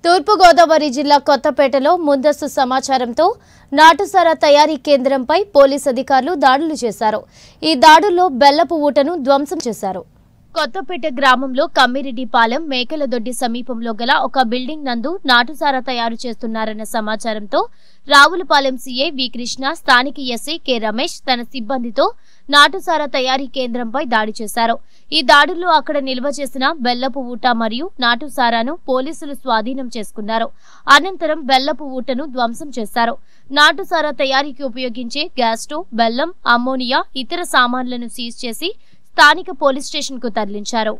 తూర్పు గోదావరి జిల్లా కొత్తపేటలో ముందస్తు సమాచారంతో నాటుసారా తయారీ కేంద్రంపై పోలీస్ అధికారులు దాడులు చేశారు. ఈ దాడుల్లో బెల్లపు ఊటను ధ్వంసం చేశారు. కొత్తపేట గ్రామంలో కమ్మిరెడ్డిపాలెం మేకలదొడ్డి సమీపంలో గల ఒక బిల్డింగ్ నందు నాటుసారా తయారు చేస్తున్నారన్న సమాచారంతో రావులపాలెం సీఐ వి కృష్ణ, స్థానిక ఎస్ఐ కె రమేష్ తన సిబ్బందితో నాటుసారా తయారీ కేంద్రంపై దాడి చేశారు. ఈ దాడుల్లో అక్కడ నిల్వ చేసిన బెల్లపు ఊట మరియు నాటుసారాను పోలీసులు స్వాధీనం చేసుకున్నారు. అనంతరం బెల్లపు ఊటను ధ్వంసం చేశారు. నాటుసారా తయారీకి ఉపయోగించే గ్యాస్ స్టవ్, బెల్లం, అమ్మోనియా, ఇతర సామాన్లను సీజ్ చేసి స్థానిక పోలీస్ స్టేషన్ కు తరలించారు.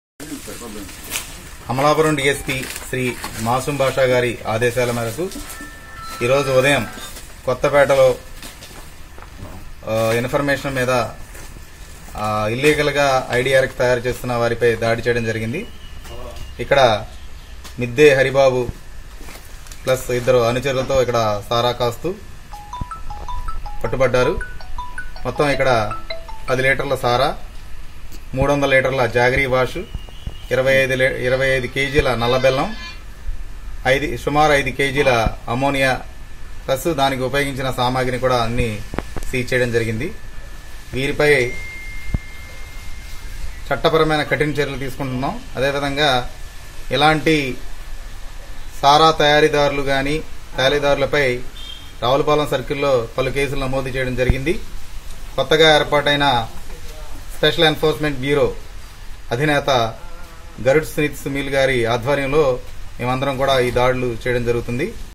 అమలాపురం డీఎస్పీ శ్రీ మాసూం బాషా గారి ఆదేశాల మేరకు ఈరోజు ఉదయం కొత్తపేటలో ఇన్ఫర్మేషన్ మీద ఇల్లీగల్ గా ఐడిఆర్ఎక్స్ తయారు చేస్తున్న వారిపై దాడి చేయడం జరిగింది. ఇక్కడ మిద్దే హరిబాబు ప్లస్ ఇద్దరు అనుచరులతో ఇక్కడ సారా కాస్తూ పట్టుబడ్డారు. మొత్తం ఇక్కడ 10 లీటర్ల సారా, 300 లీటర్ల జాగరీ వాష్, 25 కేజీల నల్ల బెల్లం, సుమారు 5 కేజీల అమోనియా ప్లస్ దానికి ఉపయోగించిన సామాగ్రిని కూడా అన్ని సీజ్ చేయడం జరిగింది. వీరిపై చట్టపరమైన కఠిన చర్యలు తీసుకుంటున్నాం. అదేవిధంగా ఇలాంటి సారా తయారీదారులు గాని తయారీదారులపై రావులపాలెం సర్కిల్లో పలు కేసులు నమోదు చేయడం జరిగింది. కొత్తగా ఏర్పాటైన స్పెషల్ ఎన్ఫోర్స్మెంట్ బ్యూరో అధినేత గరుడ్ స్మిత్ సునీల్ గారి ఆధ్వర్యంలో మేమందరం కూడా ఈ దాడులు చేయడం జరుగుతుంది.